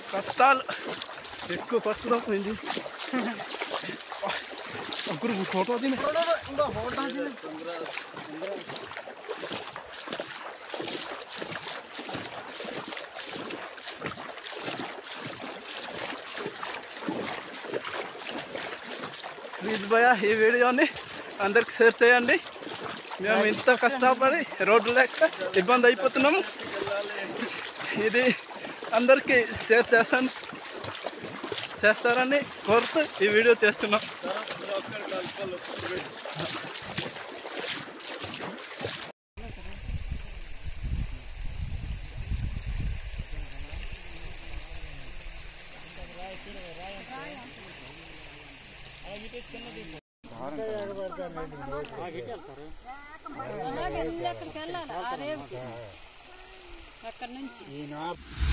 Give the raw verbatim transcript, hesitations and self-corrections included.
కష్టాలు ఎక్కువ కష్టం పోయింది. ఒకరు ఫోటో తిని ప్లీజ్ భయ ఈ వీడియోని అందరికి షేర్ చేయండి. మేము ఇంత కష్టపడి రోడ్లు లేక ఇబ్బంది అయిపోతున్నాము. ఇది అందరికీ షేర్ చేస్తాను చేస్తారని కోరుతూ ఈ వీడియో చేస్తున్నాం. అక్కడి నుంచి